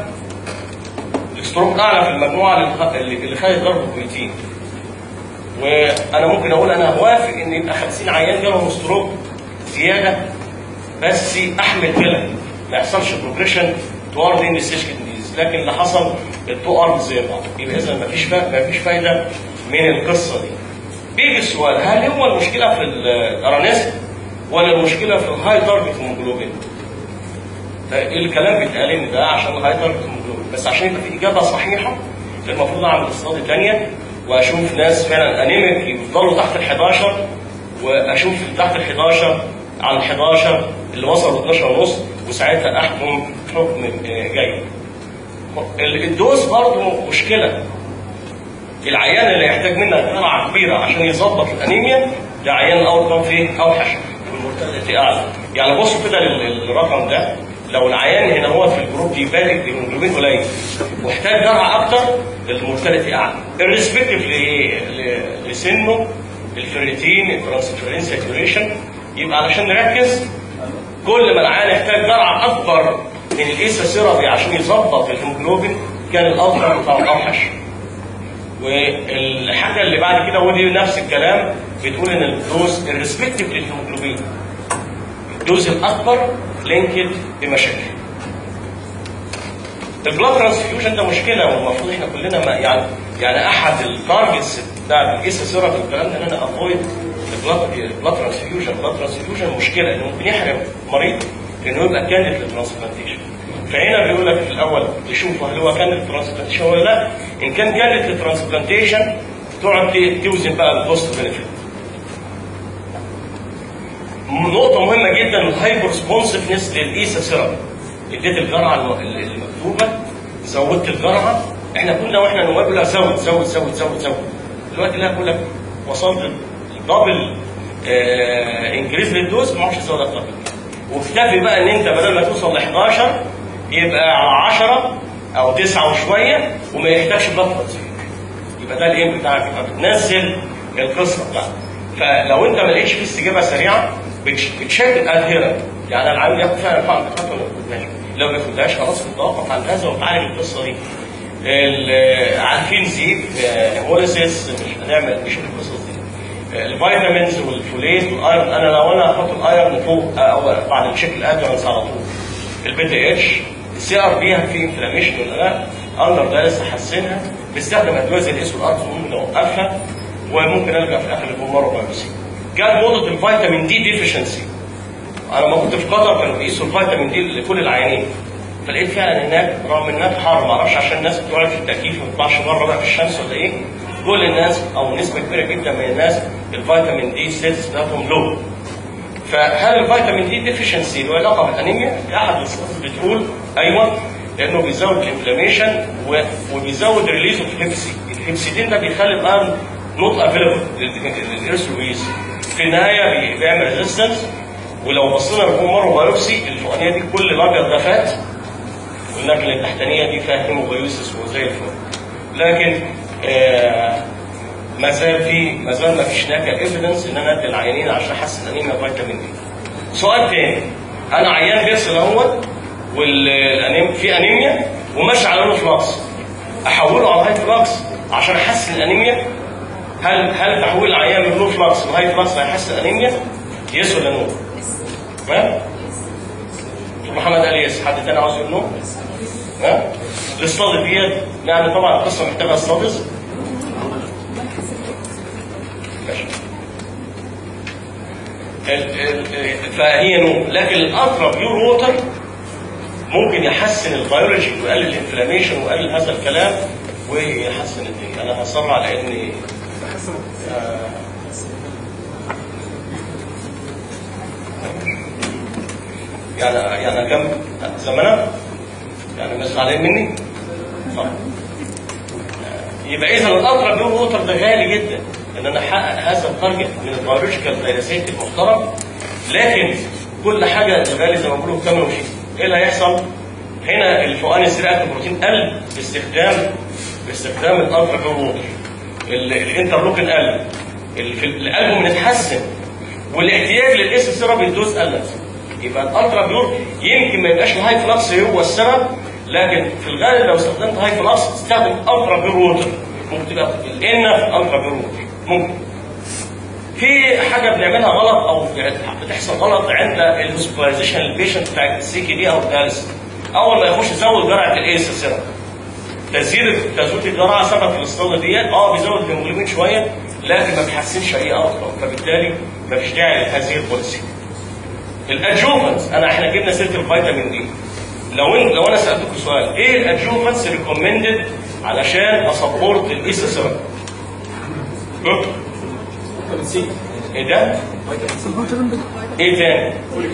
في المجموعه اللي خدت ضرب كويتين. وانا ممكن اقول انا موافق ان يبقى 50 عيان جالهم ستروك زياده، بس احمل كده ما يحصلش بروجريشن توارد ان ستيج ديزيز. لكن اللي حصل التو ارمز زي بعض، يبقى اذا مفيش فايده من القصه دي. بيجي السؤال، هل هو المشكله في الارانيزم ولا المشكله في الهاي تارجت هيموجلوبين؟ الكلام بيتقال ان ده عشان الهاي تارجت هيموجلوبين، بس عشان يبقى في اجابه صحيحه المفروض اعمل استادي ثانيه واشوف ناس فعلا انيميك يفضلوا تحت ال 11، واشوف تحت ال 11 على ال 11 اللي وصلوا 12 ونص، وساعتها احكم حكم جيد. الدوز برضه مشكله. العيان اللي يحتاج منك جرعه كبيره عشان يظبط الانيميا ده عيان الاول كان فيه اوحش والمورتاليتي اعلى. يعني بصوا كده للرقم ده، لو العيان هنا هو في الجروب دي بالغ الهيموجلوبين قليل واحتاج جرعه اكتر المورتاليتي اعلى، الريسبكتيف لسنه، الفيريتين، الترانسفيرين ساتوريشن. يبقى علشان نركز، كل ما العيان يحتاج جرعه اكبر ان الايسا ثيرابي عشان يظبط الهيموجلوبين كان الالترا بتاعه اوحش. والحاجه اللي بعد كده ودي نفس الكلام، بتقول ان الدوز الريسبكتيف للهيموجلوبين الدوز الاكبر لينكد بمشاكل. البلاد ترانسفيوجن ده مشكله، والمفروض احنا كلنا ما يعني احد التارجتس بتاع الايسا ثيرابي والكلام ده ان انا افويد البلاد ترانسفيوجن. البلاد ترانسفيوجن مشكله انه ممكن يحرم مريض انه يبقى كانديد للترانسبلانتيشن. فهنا بيقول لك في الاول تشوف هل هو كانديد للترانسبلانتيشن ولا لا. ان كان كانديد للترانسبلانتيشن تقعد توزن بقى الكوست بنفيت. نقطه مهمه جدا الهايبر ريسبونسفنس للايسا ثيرابي. اديت الجرعه المكتوبه، زودت الجرعه، احنا كنا واحنا نواب لا زود زود زود زود زود. دلوقتي لا بقول لك وصلت الدبل انكريز للدوز، ما اعرفش ازود اكتر. واكتفي بقى ان انت بدل ما توصل ل 11 يبقى على 10 او 9 وشويه وما يحتاجش بلاد ترانسفيوجن. يبقى ده الايم بتاعك، يبقى بتنزل القصه بتاعتك. فلو انت ما لقيتش فيه استجابه سريعه بتشيك الادهيرنت، يعني العيان ياخد فعلا الحقن بتاعته ولا ما ياخدهاش. لو ما ياخدهاش خلاص بتتوقف عن هذا وتعالج القصه دي. عارفين زيت هيموليسيس مش هنعمل مش القصص دي. الفيتامينز والفوليت والايرون، لو انا هحط الايرون فوق او بعد الشيك الادرنس على طول. البي تي اتش السي ار بي في انفلاميشن ولا لا؟ اقدر ده لسه احسنها. بستخدم ادويه زي الاس والارض ممكن اوقفها، وممكن الجا في اخر البومارو بايوسي. جت موضه الفيتامين دي ديفيشنسي. انا لما كنت في قطر كانوا بيقيسوا الفيتامين دي لكل العيانين، فلقيت فعلا هناك رغم انها حر، ما اعرفش عشان الناس بتقعد في التكييف ما بتطلعش بره بقى في الشمس ولا ايه، كل الناس او نسبه كبيره جدا من الناس الفيتامين دي ستيتس بتاعتهم لو. فهل الفيتامين دي ديفيشنسي له علاقه بالانيميا؟ احد الصفات بتقول ايوه، لانه بيزود الانفلاميشن وبيزود ريليز اوف هيبسي. الهيبسيدين ده بيخلي الارم نوت افيلبل للارثرويز، في النهايه بيعمل ريزيستنس. ولو بصينا للبومارو بايوبسي الفوقانيه دي كل الابيض ده فات، والنقله التحتانيه دي فيها هيموبايوسيس وزي الفل. لكن ما زال ما فيش هناك ايفيدنس ان انا ادي العيانين عشان احسن انيميا فيتامين دي. سؤال تاني، انا عيان بيغسل اهوت والانيميا في انيميا وماشي على لو فلاكس، احوله على هاي فلاكس عشان احسن الانيميا؟ هل تحويل العيان من لو فلاكس لهاي فلاكس هيحسن الانيميا؟ يس ولا نو؟ ها؟ محمد قال يس، حد تاني عاوز يقول نو؟ ها؟ الاستاذ ديت يعني طبعا القصه محتاجه استاذ. ماشي. فهي نو، لكن الالترا بيور ووتر ممكن يحسن البيولوجي ويقلل الانفلاميشن ويقلل هذا الكلام ويحسن الدنيا. انا هسرع لاني يعني كم زمانه؟ يعني مش زعلان مني؟ صح. يبقى اذا الالترا بيور ووتر ده غالي جدا ان انا احقق هذا التارجت من البيولوجيكال دايراسيت المحترم، لكن كل حاجه غالي زي ما بيقولوا كام وشي. ايه اللي هيحصل؟ هنا الفوقاني السريع بروتين قل باستخدام الالترا بيور ووتر. الانترلوكين قل، الالبومين اتحسن، والاحتياج للاس ثيرابي الدوز قلت. يبقى الالترا بيور يمكن ما يبقاش الهاي فلاكس هو السبب، لكن في الغالب لو استخدمت هاي فلاكس تستخدم الترا بيور ووتر، ممكن تبقى الان في الترا بيور ووتر. ممكن في حاجه بنعملها غلط او بتحصل غلط عند الهوسبيتاليزيشن للبيشنت بتاع السي كي دي او الدياليسيس. اول ما يخش يزود جرعه الايس السيرم، تزويد الجرعه سبب في الاسطوانه ديت بيزود الهيموجلوبين شويه، لكن ما بيحسنش اي اوتكم، فبالتالي ما فيش داعي لهذه البوليسي. الادجوفنس، احنا جبنا سيره الفيتامين دي. لو انا سالتكم سؤال، ايه الادجوفنس ريكومندد علشان اسبورت الايس سيرم؟ ايه ده؟ ايه تاني؟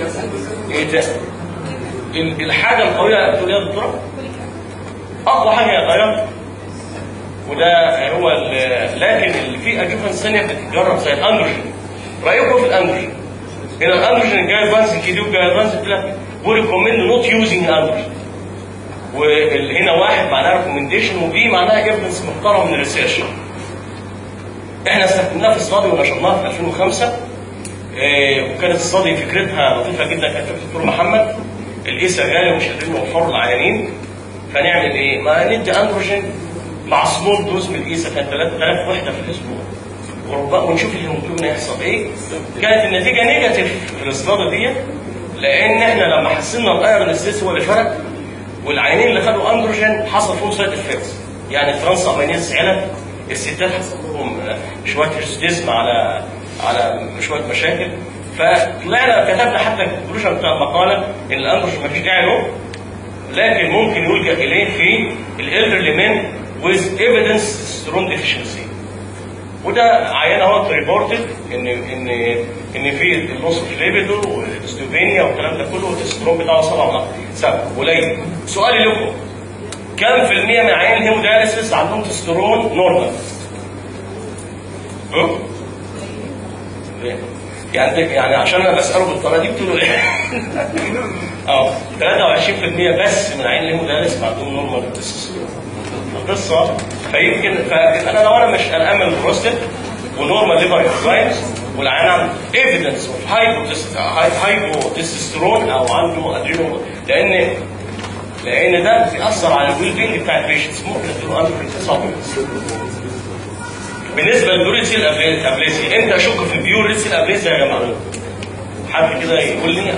الحاجه القويه بتقول يا دكتوره؟ اقوى حاجه يا طيب، وده هو لكن في ادجوفنس ثانيه بتتجرب زي الاندروجين. رايكم في الاندروجين؟ هنا الاندروجين الجايدلاينز الكيديو جايدلاينز بتقول وريكومند نوت يوزنج اندروجين. وهنا واحد معناها ريكومنديشن، وبي معناها ايفيدنس محترم من الريسيرش. احنا استخدمناها في استادي ونشرناها في 2005. وكانت استادي فكرتها لطيفه جدا، كانت فكره الدكتور محمد. القيسه غالي ومش قادرين نوفره للعيانين، فنعمل ايه؟ ما ندي اندروجين مع سمول دوز من القيسه، كان 3000 وحده في الاسبوع، ونشوف الهيموجلوبين هيحصل ايه. كانت النتيجه نيجاتيف في الاستاذه دي، لان احنا لما حسنا الايرون ستريس هو اللي فرق، والعيانين اللي خدوا اندروجين حصل فيهم سايد افكتس، يعني الترانس امينيز علب، الستات حصل لهم شويه هيرسيديزم على شويه مشاكل. فطلعنا كتبنا حتى الكونكلوجن بتاع المقاله ان الاندروجين مفيش داعي له، لكن ممكن يلجا اليه في الالدرلي مان with evidence testosterone deficiency. وده عيان اهو ريبورتد ان في اللوس اوف ليبيدو والاستوفينيا والكلام ده كله، والتستيرون بتاعه 7 قليل. سؤالي لكم، كم في المية من عيان الهيموداياليسيس عندهم تستيرون نورمال؟ يعني عشان انا بساله بالطريقه دي بتقولوا ايه؟ 23% بس من عيان الهيموداياليسيس عندهم نورمال تستيرون. القصه فانا لو انا مش قلقان من البروستات ونورمال ليفر انزايمز والعيان عنده ايفيدنس اوف هايبوتستيرون او عنده ادرينال، لان ده بيأثر على الويل بينج بتاع البيشنتس، ممكن اديله اندروجين سبلمنتس. بالنسبه للبيوريتسيل ابليسي، امتى اشك في البيوريتسيل ابليسي يا جماعه؟ حد كده يقول لي؟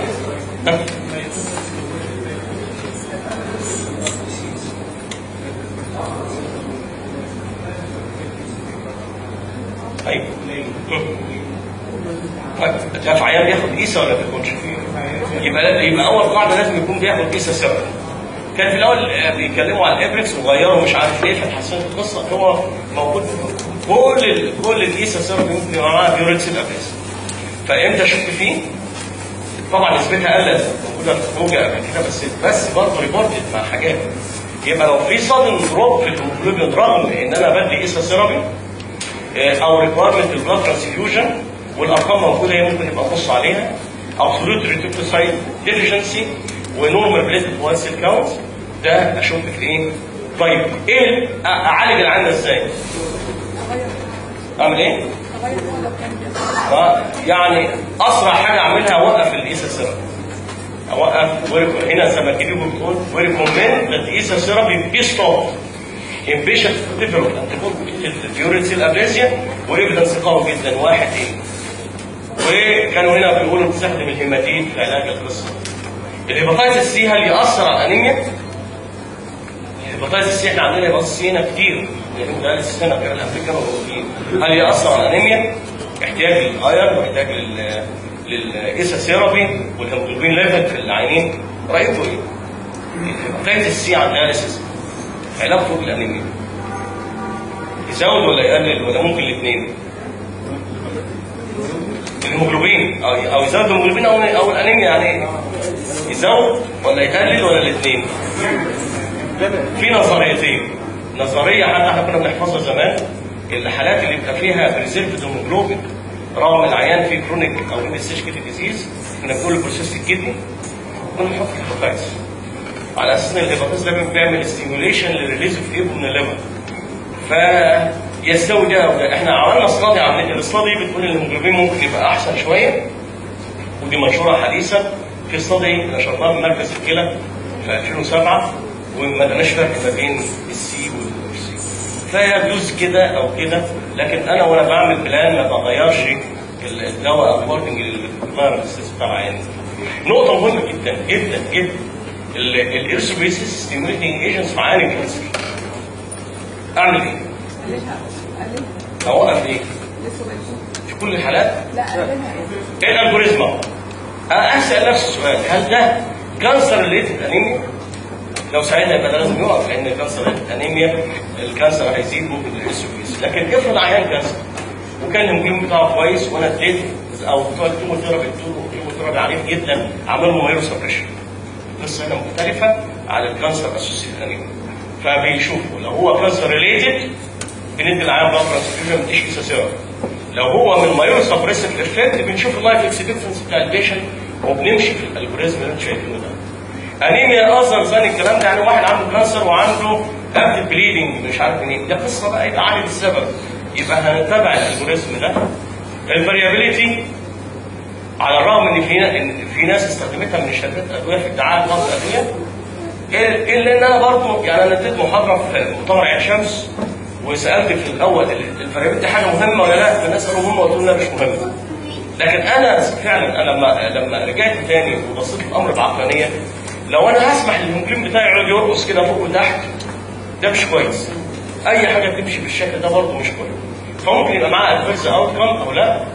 طيب ده في عيان بياخد قيسه ولا ما بياخدش؟ يبقى اول قاعده لازم يكون بياخد قيسه سبب. كان في الاول بيتكلموا على الابريكس وغيروا مش عارف ايه، فتحسنت القصه. هو موجود كل القيسه سبب ممكن يبقى معاها بيوريتسيل ابليس. فامتى اشك فيه؟ طبعا نسبتها قلت موجوده في موجه قبل كده، بس برضه ريبورتد مع حاجات. يبقى لو في صدم دروب في الهيموجلوبين رغم ان انا بدي قيسه سيرابي او ريكويرمنت البلاد ترانسفيوجن والارقام موجوده، هي ممكن يبقى نبص عليها، او سوليد ريتيكوسايت ديفيشنسي ونورمال بليتد وايت سيل كاونت، ده اشك في ايه؟ طيب ايه اعالج العيان ازاي؟ اعمل ايه؟ يعني اسرع حاجه اعملها اوقف القيسه السيرابي. اوقف هنا زي ما الكتاب بتقول وريكومند ذات قيسه السيرابي بي ستوب in patient developed antibody بيوريتسيل ابليسيا، وايفيدنس قوي جدا. واحد ايه؟ وكانوا هنا بيقولوا بتستخدم الهيماتيد في علاج القصه. الهيباتايتس سي هل ياثر على الانيميا؟ الهيباتايتس سي احنا عندنا هيباتايتس سي هنا كتير، يعني ده السنه غير الامريكان موجودين. هل ياثر على الانيميا؟ احتياج للايرن واحتياج للقيسه ثيرابي والهيموجلوبين ليفل في العينين. رايكم ايه؟ الهيباتايتس سي على الدياليسيس علاقته بالانيميا يزود ولا يقلل ولا ممكن الاثنين؟ الهيموجلوبين او يزود الهيموجلوبين او الانيميا، يعني يزود ولا يقلل ولا الاثنين؟ في نظريتين. نظريه حتى احنا كنا بنحفظها زمان، الحالات اللي بيبقى فيها بريزيرفد هيموجلوبين رغم العيان فيه كرونيك او انستيشكيتيف ديزيز، كنا بنقول بروسيس الكدني، كنا بنحط الهيباتايتس على اساس ان الهيباتايتس ده بيعمل ستيميوليشن للريليز اوف ايبو من الليفر، فيستوي ده وده. احنا عملنا استادي، الاستادي بتقول ان الهيموجلوبين ممكن يبقى احسن شويه، ودي منشوره حديثا في استادي نشرناه في مركز الكلى في 2007، وما لقيناش فرق ما بين السي والسي، فيجوز كده او كده. لكن انا وانا بعمل بلان ما بغيرش الدواء اكوردنج للفيروس بتاع العيان. نقطه مهمه جدا جدا جدا، الارثروبيسيس ستيموليتنج ايجنتس في عيان الكانسر. اعمل ايه؟ اوقف ايه؟ في كل الحالات؟ لا ايه الالجوريزم؟ اسال نفسي السؤال، هل ده كانسر ريليتد انيميا؟ لو ساعتها يبقى ده لازم يقف، لان الكانسر ريليتد انيميا الكانسر هيزيد ممكن الارثروبيسيس. لكن افرض عيان كانسر وكان الهيموجلوبين بتاعه كويس وانا اديته، او بتوع الكيموثيرابي عنيف جدا عملوا مايرو سبريشن، القصه هنا مختلفه على الكانسر اسوسيتد انيميا. فبيشوفوا لو هو كانسر ريليتد بندي العيان بلاد ترانسفيوجن، ما نديش كيساسيرا. لو هو من مايور سبريسيف افكت بنشوف اللايف اكسبكتنسي بتاع البيشنت، وبنمشي في الالجوريزم اللي انتم شايفينه ده. انيميا اصغر زي الكلام ده، يعني واحد عنده كانسر وعنده اكتف بليدنج مش عارف منين، ده قصه بقى يبقى عالي السبب، يبقى هنتبع الالجوريزم ده. الفاريابيليتي على الرغم ان في ناس استخدمتها من شركات ادويه في ادعاء بعض الادويه، الا ان انا برضه يعني انا اديت محاضره في مؤتمر عين شمس وسالت في الاول الفريبات دي حاجه مهمه ولا لا؟ فالناس قالوا مهمه، قلت لهم لا مش مهمه. لكن انا فعلا لما رجعت تاني وبصيت الامر بعقلانيه، لو انا هسمح للهيموجلوبين بتاعي يقعد يرقص كده فوق وتحت ده مش كويس. اي حاجه تمشي بالشكل ده برضه مش كويس. فممكن يبقى معاه ادفيرس اوت كم او لا.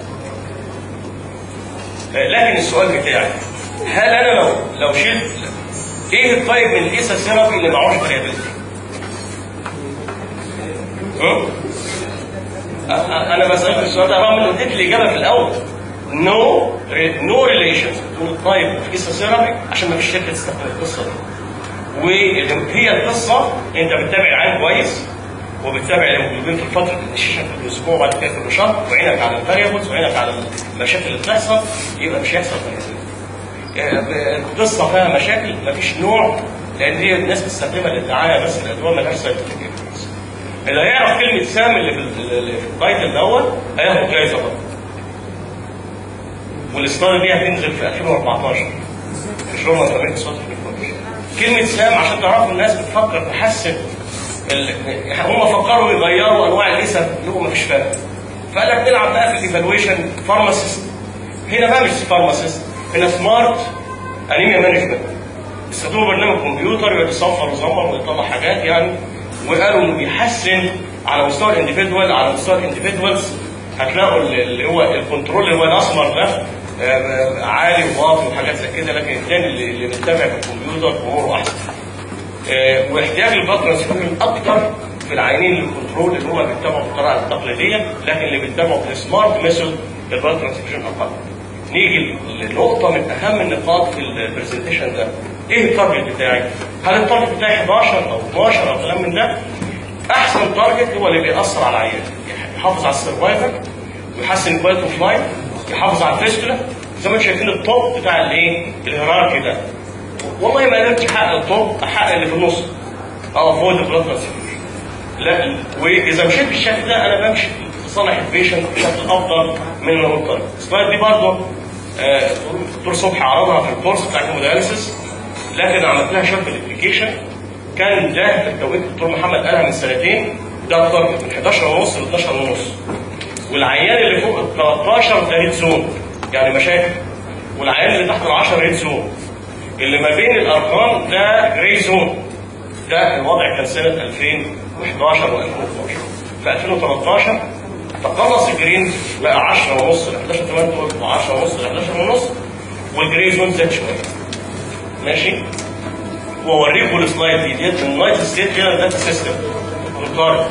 لكن السؤال بتاعي، هل انا لو شلت ايه الطيب من الايسا ثيرابي اللي معهوش فاريابيلتي؟ انا بسالك السؤال ده رغم ان اديت الاجابه في الاول. نو ريليشنز بين الطيب في ايسا ثيرابي عشان ما فيش شركه تستخدم القصه دي. وهي القصه انت بتتابع العين كويس وبتتابع الهيموجلوبين في فتره الانيشيشن في الاسبوع وبعد كده كل شهر، وعينك على الفاريبلز وعينك على المشاكل اللي بتحصل، يبقى مش هيحصل فاريبلز. القصه فيها مشاكل مفيش نوع، لان دي الناس بتستخدمها للدعايه بس، الادويه مالهاش سايد افكت. اللي هيعرف كلمه سام اللي في التايتل دوت هياخد جايزه برضه. والاستاذ دي هتنزل في 2014 في جورنال امريكان سوفت وير. كلمه سام عشان تعرفوا الناس بتفكر تحسن هم فكروا يغيروا انواع الاسم اللي هو مفيش فرق. فقال لك نلعب بقى في الايفالويشن فارماسيست. هنا بقى مش فارماسيست، هنا سمارت انيميا مانجمنت. استخدموا برنامج كمبيوتر يقعد يصفر ويصمر ويطلع حاجات يعني، وقالوا انه بيحسن على مستوى الانديفيدوال. على مستوى الانديفيدوالز هتلاقوا اللي هو الكنترول اللي هو الاسمر ده عالي وواطي وحاجات زي كده، لكن الثاني اللي بيتابع في الكمبيوتر اموره احسن. واحتياج البلاد ترانسفيوجن اكتر في العينين للكنترول اللي هم بيتبعوا بالطريقه التقليديه، لكن اللي بيتبعوا بالسمارت ميثود البلاد ترانسفيوجن اقل. نيجي لنقطه من اهم النقاط في البرزنتيشن ده، ايه التارجت بتاعي؟ هل التارجت بتاعي 11 او 12 او كلام من ده؟ احسن تارجت هو اللي بيأثر على العيان، يحافظ على السرفايفل ويحسن الكواليتي اوف لايف، يحافظ على الفيستولا. زي ما انتم شايفين التوب بتاع الايه؟ الهيراركي ده. والله ما قدرتش احقق التوب، احقق اللي في النص او افويد البلاد ترانسفيوجن. لا، واذا مشيت بالشكل ده انا بمشي لصالح البيشنت بشكل افضل من المنطقه. السلايد دي برضه الدكتور صبحي عرضها في الكورس بتاع الهيمودياليسيس، لكن عملت لها شويه الابلكيشن. كان ده في التوقيت الدكتور محمد قالها من سنتين، ده التارجت من 11.5 ل 12.5. والعيان اللي فوق ال 13 ده ريد زون يعني مشاكل، والعيان اللي تحت ال 10 ريد زون. اللي ما بين الارقام ده جراي زون. ده الوضع كان سنه 2011 و2012. في 2013 تقلص الجرين بقى 10.5 ل 11.8 و10.5 ل 11.5، والجراي زون زاد شويه. ماشي؟ واوريكم السلايد دي ديت من يونايتد ستيت كده داتا سيستم طارق.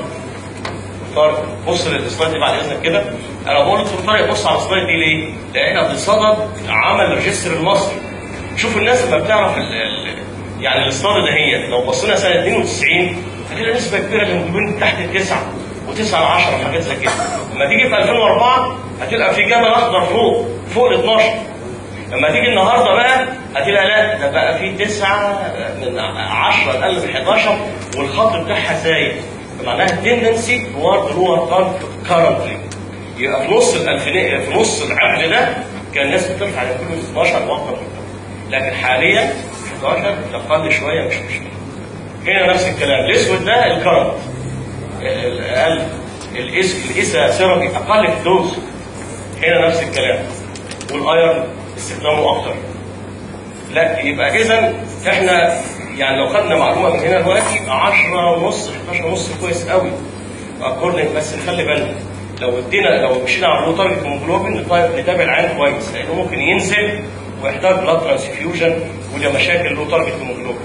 بص للسلايد دي بعد اذنك كده. انا بقول لدكتور طارق بص على السلايد دي ليه؟ لان احنا بصدد عمل ريجستر المصري. شوفوا الناس لما بتعرف يعني الاستاذ ده هي لو بصينا سنه 92 هتلاقي نسبه كبيره للهيموجلوبين تحت ال 9 و9 ل 10 وحاجات زي كده. لما تيجي في 2004 هتلقى في جبل اخضر فوق ال 12. لما تيجي النهارده بقى هتلاقي لا ده بقى في 9 من 10 اقل من 11 والخط بتاعها زايد. معناها تندنسي توارد لور كارنتلي. يبقى في نص الالفينيه في نص العقد ده كان الناس بترفع لكل 12 واكثر من كده، لكن حاليا 11 اقل شويه مش مشكله. هنا نفس الكلام، الاسود ده الكرنت الاقل، الاسا ثيرابي اقل في الدوز. هنا نفس الكلام، والايرن استخدامه اكتر. لا يبقى اذا احنا يعني لو خدنا معلومه من هنا دلوقتي 10.5 11.5 كويس قوي اكوردنج. بس نخلي بالنا لو مشينا على لو تارجت هيموجلوبين نتابع العين كويس، لانه ممكن ينزل ويحتاج بلاد ترانسفيوجن، وده مشاكل لو تارجت هيموجلوبين.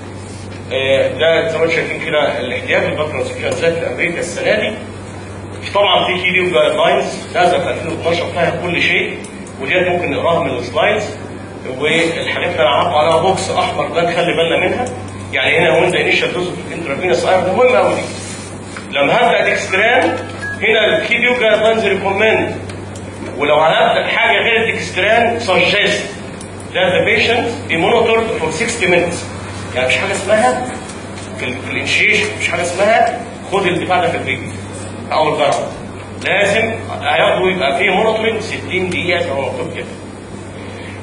ده زي ما انتم شايفين كده الاحتياج للبلاد ترانسفيوجن زاد في امريكا السنه دي. طبعا في كي دي جايد لاينز نازله في 2012 فيها كل شيء، وديت ممكن نقراها من السلايدز. والحاجات اللي انا عارفه عليها بوكس احمر ده نخلي بالنا منها. يعني هنا وين ذا انيشال دوز انترافينوس ايرون مهمه قوي. لما هبدا ديكستران هنا الكي دي جايد لاينز ريكومند، ولو هنبدا حاجه غير الديكستران سجست that the patient be monitored for 60 minutes. يعني مش حاجه اسمها في الانشيشن، مش حاجه اسمها خد البتاع ده في البيت او الجرعه. لازم هياخدوا يبقى فيه مونيتورنج 60 دقيقه زي ما مكتوب كده.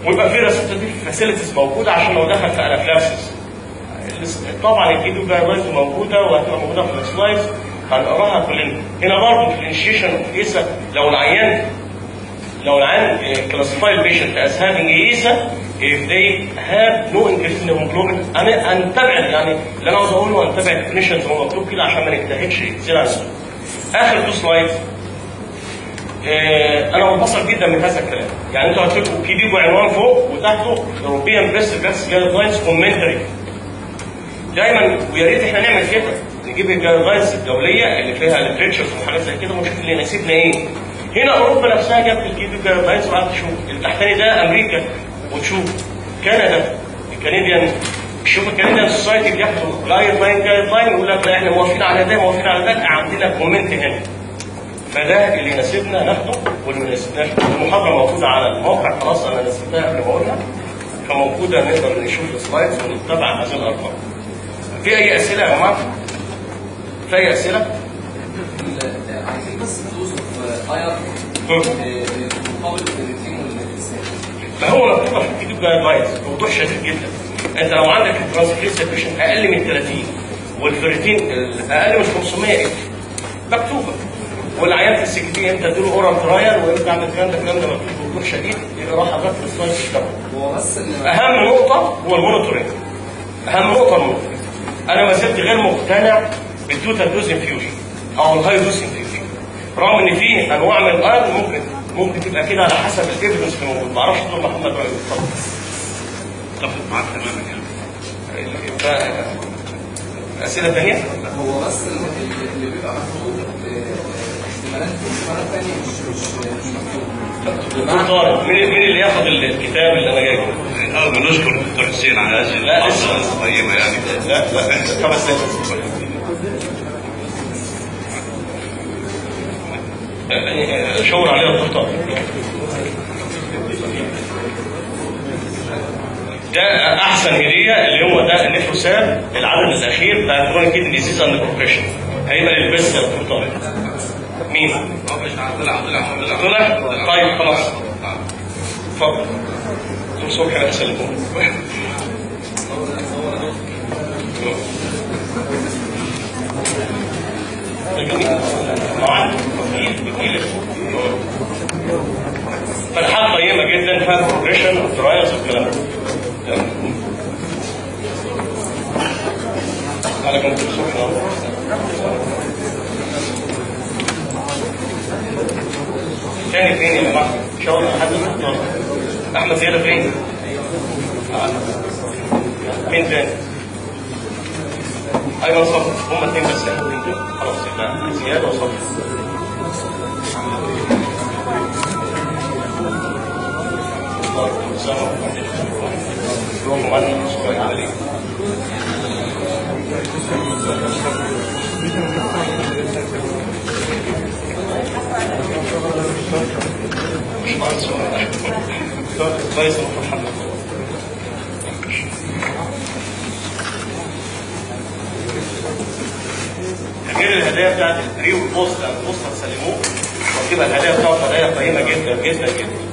ويبقى في ريسبتيف فاسيلتيز موجوده عشان لو دخل في انافلاكسس. طبعا الكيدو جايدلاينز موجوده وهتبقى موجوده في السلايدز هنقراها كلنا. هنا برضه في الانيشيشن اوف ايسا لو العيان classified patient as having ESA if they have no increase in hemoglobin. هنتابع يعني اللي انا عاوز اقوله، هنتابع الديفينيشن زي ما مكتوب كده عشان ما نجتهدش زياده عن اللزوم. اخر 2 سلايدز. انا منبسط جدا من هذا الكلام. يعني انتوا هتلاقوا كيديجو عنوان فوق وتحته European Breast Cancer Guidelines Commentary. دايما ويا ريت احنا نعمل كده، نجيب الجايدلاينز الدوليه اللي فيها ليتريتشرز وحاجات زي كده ونشوف اللي يناسبنا ايه. هنا اوروبا نفسها جابت الكيدو جايدلاينز وقعدت تشوف، التحتاني ده امريكا وتشوف كندا الكنديان، شوف الكنديان سوسايتي بياخدوا جايد لاين يقول لك لا احنا موافقين على ده موافقين على ده، عندنا كومنت هنا. فده اللي يناسبنا ناخده واللي ما يناسبناش. المحاضره موجوده على الموقع خلاص، انا نسيتها قبل ما اقولها، فموجوده نقدر نشوف السلايدز ونتبع هذه الارقام. في اي اسئله يا جماعه؟ في اي اسئله؟ عايزين بس توصف اير مقابل الفيرتين والنفسين. ما هو مكتوب في الكيدو جايدلاينز بوضوح شديد جدا. انت لو عندك الترانسفيرس سيكشن اقل من 30 والفيرتين اقل من 500 مكتوبه، والعيان في السكتين انت تديله اورال ترايل وانت عامل الكلام ده مكتوب بوضوح شديد، يبقى راح حضرتك في السلايد بتاعه. هو بس اهم نقطه هو المونيتورنج. اهم نقطه المونيتورنج. انا ما زلت غير مقتنع بالتوتال دوز انفيوجن او الهاي دوز انفيوجن، رغم ان في انواع من الايرون ممكن تبقى كده على حسب الايفيدنس اللي موجود. ما اعرفش دكتور محمد رايه. اتفضل. اتفق معاك تماما يعني. اسئله ثانيه؟ هو بس اللي بيبقى مكتوب احتمالات ثانيه مش دكتور طارق، مين اللي ياخد الكتاب اللي انا جايبه؟ الاول بنشكر الدكتور حسين على هذه المحاضره القيمه يعني. لا 5 دقائق. شاور عليها الدكتور. ده احسن هديه اللي هو ده النفروساب العدد الاخير بتاع كرونيك كيدني ديزيز اند بروجريشن، هيبقى للبس يا دكتور طارق. مين؟ طلع؟ طيب خلاص. اتفضل. دكتور صبحي انا هسلمه. فالحالة قيمة جدا فيها بروجريشن والترايلز والكلام ده. عليكم السلام. تاني فين يا جماعة؟ ان شاء الله حد يختار. احمد زيادة فين؟ مين تاني؟ ايمن صبري. هما 2 بس يعني. خلاص يبقى زيادة وصبري. كويس محمد. غير الهدايا بتاعت البري والبوست، البوست هتسلموه وتبقى الهدايا بتاعته هدايا قيمه جدا جدا جدا.